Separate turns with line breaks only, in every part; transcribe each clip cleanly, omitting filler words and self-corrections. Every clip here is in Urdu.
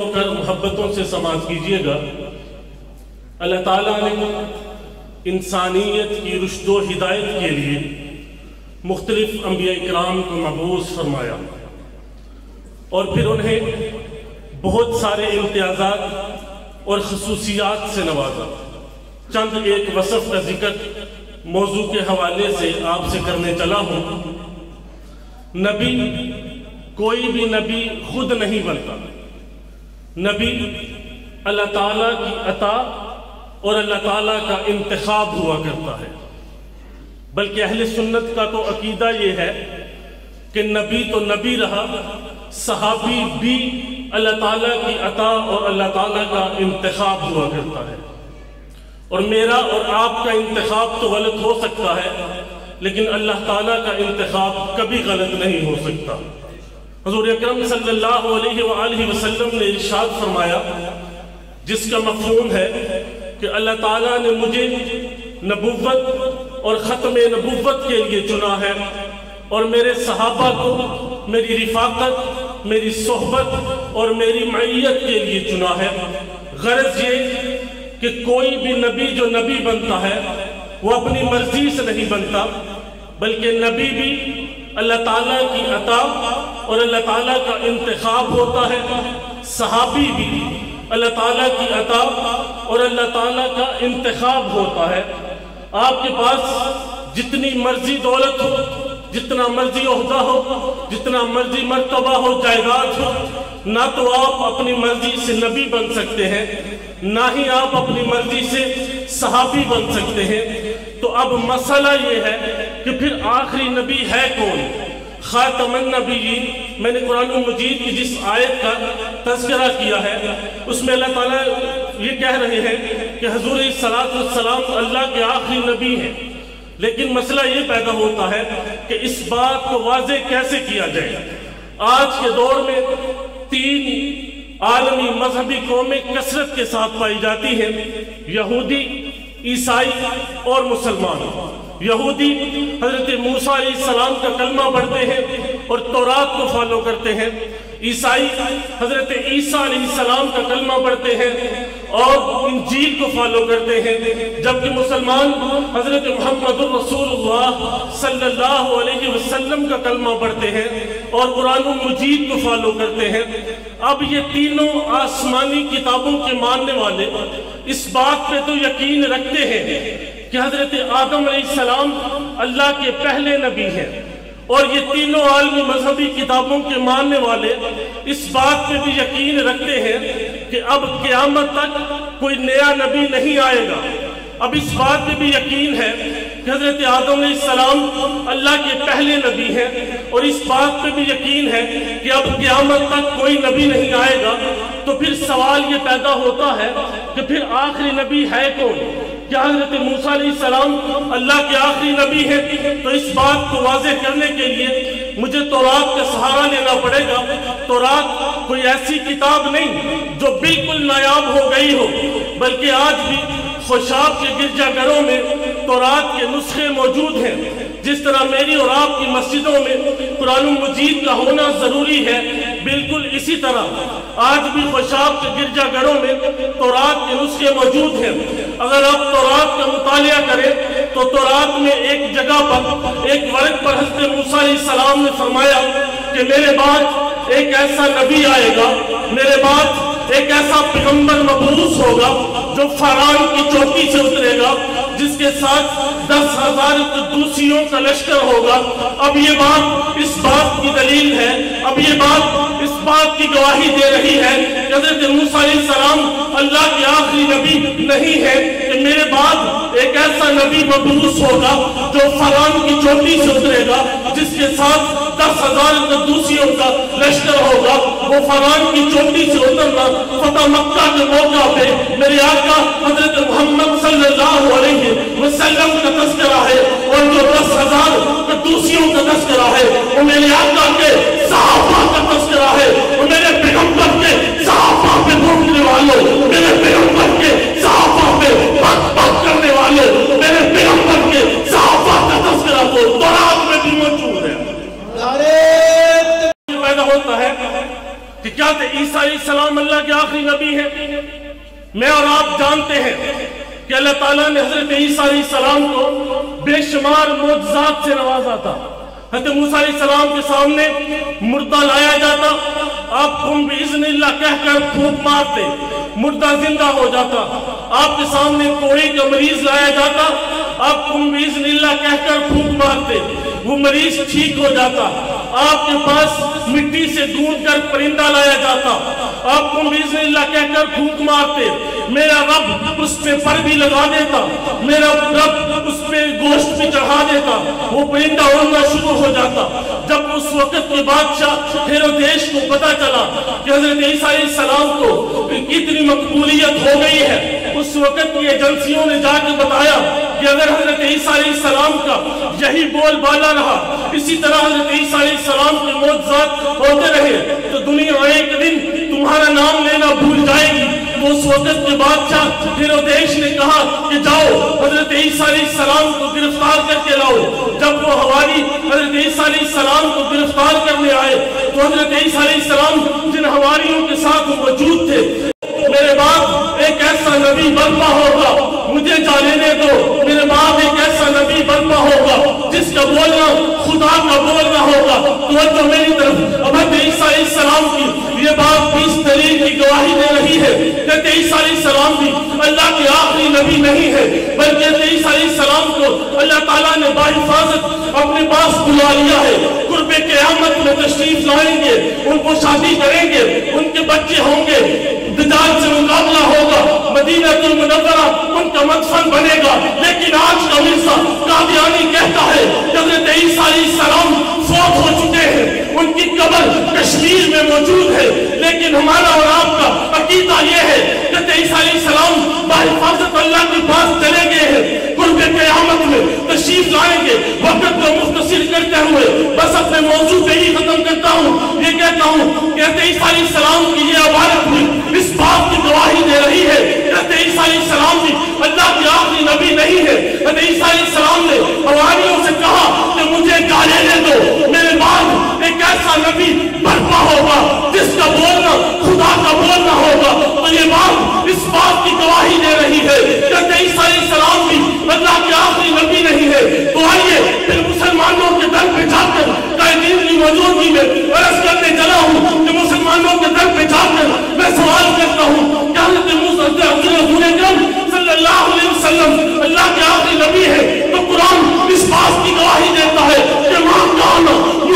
کر محبتوں سے سماعت کیجیے گا۔ اللہ تعالیٰ نے انسانیت کی رشد و ہدایت کے لیے مختلف انبیاء اکرام کو مبعوث فرمایا اور پھر انہیں بہت سارے امتیازات اور خصوصیات سے نوازا۔ چند ایک وصف کا ذکر موضوع کے حوالے سے آپ سے کرنے چلا ہوں۔ نبی، کوئی بھی نبی خود نہیں بنتا۔ نبی اللہ تعالیٰ کی عطا اور اللہ تعالیٰ کا انتخاب ہوا کرتا ہے، بلکہ اہل سنت کا تو عقیدہ یہ ہے کہ نبی تو نبی رہا، صحابی بھی اللہ تعالیٰ کی عطا اور اللہ تعالیٰ کا انتخاب ہوا کرتا ہے۔ اور میرا اور آپ کا انتخاب تو غلط ہو سکتا ہے، لیکن اللہ تعالیٰ کا انتخاب کبھی غلط نہیں ہو سکتا۔ حضور اکرم صلی اللہ علیہ وآلہ وسلم نے ارشاد فرمایا، جس کا مفہوم ہے کہ اللہ تعالیٰ نے مجھے نبوت اور ختم نبوت کے لیے چنا ہے اور میرے صحابہ کو میری رفاقت، میری صحبت اور میری معیت کے لیے چنا ہے۔ غرض یہ کہ کوئی بھی نبی جو نبی بنتا ہے وہ اپنی مرضی سے نہیں بنتا، بلکہ نبی بھی اللہ تعالیٰ کی عطا اور اللہ تعالیٰ کا انتخاب ہوتا ہے، صحابی بھی اللہ تعالیٰ کی عطا اور اللہ تعالیٰ کا انتخاب ہوتا ہے۔ آپ کے پاس جتنی مرضی دولت ہو، جتنا مرضی عہدہ ہو، جتنا مرضی مرتبہ ہو، جائیداد ہو، نہ تو آپ اپنی مرضی سے نبی بن سکتے ہیں، نہ ہی آپ اپنی مرضی سے صحابی بن سکتے ہیں۔ تو اب مسئلہ یہ ہے کہ پھر آخری نبی ہے کون؟ خاتم النبیین۔ میں نے قرآن مجید کی جس آیت کا تذکرہ کیا ہے اس میں اللہ تعالیٰ یہ کہہ رہے ہیں کہ حضور صلی السلام اللہ کے آخری نبی ہیں، لیکن مسئلہ یہ پیدا ہوتا ہے کہ اس بات کو واضح کیسے کیا جائے۔ آج کے دور میں 3 عالمی مذہبی قومیں کثرت کے ساتھ پائی جاتی ہیں، یہودی، عیسائی اور مسلمان۔ یہودی حضرت موسیٰ علیہ السلام کا کلمہ پڑھتے ہیں اور تورات کو فالو کرتے ہیں، عیسائی حضرت عیسیٰ علیہ السلام کا کلمہ پڑھتے ہیں اور انجیل کو فالو کرتے ہیں، جبکہ مسلمان حضرت محمد الرسول اللہ صلی اللہ علیہ وسلم کا کلمہ پڑھتے ہیں اور قرآن مجید کو فالو کرتے ہیں۔ اب یہ تینوں آسمانی کتابوں کے ماننے والے اس بات پہ تو یقین رکھتے ہیں کہ حضرت آدم علیہ السلام اللہ کے پہلے نبی ہیں، اور یہ تینوں عالمی مذہبی کتابوں کے ماننے والے اس بات پہ بھی یقین رکھتے ہیں کہ اب قیامت تک کوئی نیا نبی نہیں آئے گا۔ اب اس بات پہ بھی یقین ہے کہ حضرت آدم علیہ السلام اللہ کے پہلے نبی ہیں، اور اس بات پہ بھی یقین ہے کہ اب قیامت تک کوئی نبی نہیں آئے گا۔ تو پھر سوال یہ پیدا ہوتا ہے کہ پھر آخری نبی ہے کون؟ کیا حضرت موسیٰ علیہ السلام اللہ کے آخری نبی ہیں؟ تو اس بات کو واضح کرنے کے لیے مجھے تورات کا سہارا لینا پڑے گا۔ تورات کوئی ایسی کتاب نہیں جو بالکل نایاب ہو گئی ہو، بلکہ آج بھی خوشاب کے گرجا گھروں میں تورات کے نسخے موجود ہیں۔ جس طرح میری اور آپ کی مسجدوں میں قرآن مجید کا ہونا ضروری ہے، بالکل اسی طرح آج بھی خوشاب کے گرجا گھروں میں تورات کے نسخے موجود ہیں۔ اگر آپ تورات کا مطالعہ کریں تو تورات میں ایک جگہ پر ایک ورق پر حضرت موسیٰ علیہ السلام نے فرمایا کہ میرے بعد ایک ایسا نبی آئے گا، میرے بعد ایک ایسا پیغمبر مبعوث ہوگا جو فاران کی چوٹی سے اترے گا، جس کے ساتھ 10,000 قدوسیوں کا لشکر ہوگا۔ اب یہ بات اس بات کی دلیل ہے، اب یہ بات اس بات کی گواہی دے رہی ہے کہ حضرت موسیٰ علیہ السلام اللہ کے آخری نبی نہیں ہے، کہ میرے بعد ایک ایسا نبی مبعوث ہوگا جو فاران کی چوٹی سے اترے گا، جس کے ساتھ 10,000 قدوسیوں کا لشکر ہوگا۔ وہ فاران کی چوٹی سے اترنا فتح مکہ کے موقع پہ میرے آقا حضرت محمد صلی اللہ علیہ وسلم کا تذکرہ ہے، اور جو 10,000 قدوسیوں کا تذکرہ ہے وہ میرے آقا کے صحابہ کا تذکرہ ہے، وہ میرے پیغمبر کے صحابہ پہ بھونکنے والوں، میرے پیغمبر کے صحابہ پہ بات کرنے والوں، میرے پیغمبر کے صحابہ کا تذکرہ تو تورات میں بھی موجود ہے۔ پیدا ہوتا ہے کہ کیا عیسیٰ علیہ السلام اللہ اللہ کے آخری نبی ہیں. میں اور آپ جانتے ہیں کہ اللہ تعالیٰ نے حضرت عیسیٰ علیہ السلام کو بے شمار معجزات سے نوازا تھا. حضرت موسیٰ علیہ السلام کے سامنے مردہ لایا جاتا، آپ قم بإذن اللہ کہہ کر پھونک مارتے، مردہ زندہ ہو جاتا. آپ کے سامنے کوڑے کا مریض لایا جاتا، آپ قم بإذن اللہ کہہ کر پھونک مارتے، وہ مریض ٹھیک ہو جاتا. آپ کے پاس مٹی سے ڈھونڈ کر پرندہ لایا جاتا، آپ قم بإذن اللہ کہہ کر پھونک مارتے، میرا رب اس پہ پر بھی لگا دیتا، میرا رب اس پہ گوشت بھی چڑھا دیتا، وہ پرندہ اڑنا شروع ہو جاتا. جب اس وقت کے بادشاہ ہیرودیش کو پتا چلا کہ حضرت عیسیٰ علیہ السلام کو اتنی مقبولیت ہو گئی ہے، اس وقت کی ایجنسیوں نے جا کے بتایا کہ اگر حضرت عیسیٰ علیہ السلام کا یہی بول بالا رہا، اسی طرح حضرت عیسیٰ علیہ السلام کے معجزات ہوتے رہے، تو دنیا ایک دن تمہارا نام لینا بھول جائے گی. تو اس وقت کے بادشاہ ہیرودیش نے کہا کہ جاؤ حضرت عیسیٰ علیہ السلام کو گرفتار کر کے لاؤ. جب وہ حواری حضرت عیسیٰ علیہ السلام کو گرفتار کرنے آئے تو حضرت عیسیٰ علیہ السلام جن حواریوں کے ساتھ موجود تھے، میرے بعد ایک ایسا نبی برپا ہوگا، مجھے جانے دو، میرے بعد ایک ایسا نبی برپا ہوگا جس کا بولنا خدا کا بولنا ہوگا. تو میری طرف حضرت عیسیٰ علیہ السلام کی یہ بات 20 دلیل کی گواہی دے رہی ہے. حضرت عیسیٰ علیہ السلام بھی اللہ کے آخری نبی نہیں ہے، بلکہ حضرت عیسیٰ علیہ السلام کو اللہ تعالیٰ نے باحفاظت اپنے پاس بلا لیا ہے. قرب قیامت میں تشریف لائیں گے، ان کو شادی کریں گے، ان کے بچے ہوں گے، دجال سے مقابلہ ہوگا، مدینہ المنورہ ان کا مدفن بنے گا. لیکن آج کا مرزا قادیانی کہتا ہے کہ حضرت عیسیٰ علیہ السلام فوت ہو چکے ہیں، ان کی قبر کشمیر میں موجود ہے. لیکن ہمارا اور آپ کا عقیدہ یہ ہے کہ حضرت عیسیٰ علیہ السلام باحفاظت اللہ کے پاس چلے گئے ہیں، قرب قیامت میں تشریف لائیں گے. وقت کو مختصر کرتے ہوئے بس اپنے موضوع پہ ہی ختم کرتا ہوں. یہ کہتا ہوں کہ حضرت عیسیٰ علیہ السلام کی یہ عبارت ہوئی اس بات کی گواہی دے رہی ہے کہ حضرت عیسیٰ علیہ السلام بھی اللہ کے آخری نبی نہیں ہے. حضرت عیسیٰ علیہ السلام نے حواریوں سے کہا کہ مجھے گالیاں دو، میرے بعد ایک ایسا نبی برپا ہوگا جس کا بولنا خدا کا بولنا ہوگا. تو یہ بات اس بات کی گواہی دے رہی ہے کہ حضرت عیسیٰ علیہ السلام بھی اللہ کے آخری نبی نہیں ہے. تو آئیے پھر مسلمانوں کے در پہ جا کر قائدین کی موجودگی میں عرض کرنے چلا ہوں کہ مسلمانوں کے در پہ جا کر میں سوال کرتا ہوں کہ حضرت موسیٰ رسول اکرم صلی اللہ علیہ وسلم اللہ کے آخری نبی ہے. تو قرآن اس بات کی گواہی دیتا ہے کہ ماں کانا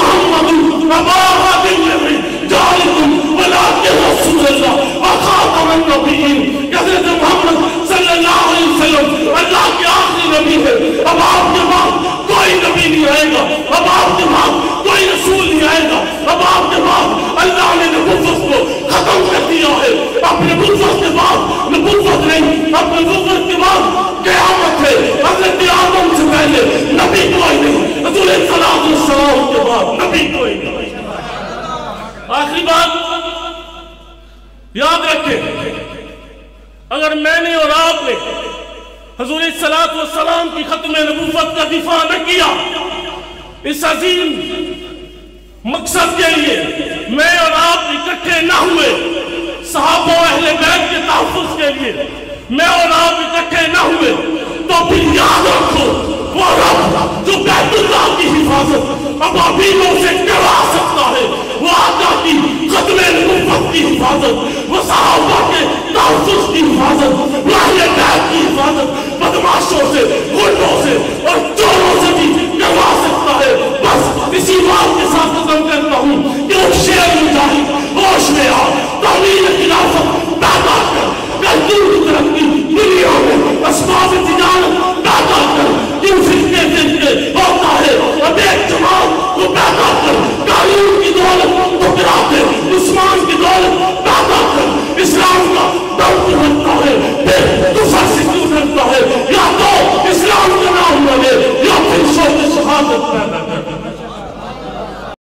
محمد ابا احد من رجالکم ولکن رسول اللہ وخاتم النبیین. کہ حضرت محمد صلی اللہ علیہ وسلم اللہ کے آخری نبی ہے. اب آپ کے بعد کوئی نبی نہیں آئے گا، اب آپ کے بعد کوئی رسول نہیں آئے گا، اب آپ کے بعد اللہ نے نبوت کو ختم کر دیا ہے. اب نبوت کے بعد نبوت نہیں، اب نبوت کے بعد قیامت ہے. حضرت آدم سے پہلے نبی کوئی نہیں، حضور صلی اللہ علیہ وسلم کے بعد نبی کوئی نہیں. آخری بات یاد رکھیں، اگر میں نے اور آپ نے حضور صلی اللہ علیہ وسلم کی ختم نبوت کا دفاع نہ کیا، اس عظیم مقصد کے لیے میں اور آپ اکٹھے نہ ہوئے، صحابہ و اہل بیت کے تحفظ کے لیے میں اور آپ اکٹھے نہ ہوئے، تو پھر یاد رکھو وہ رب جو بیت اللہ کی حفاظت ابابیلوں سے کروا سکتا ہے، وہ آقا کی ختم نبوت کی حفاظت، وہ صحابہ کے تحفظ کی حفاظت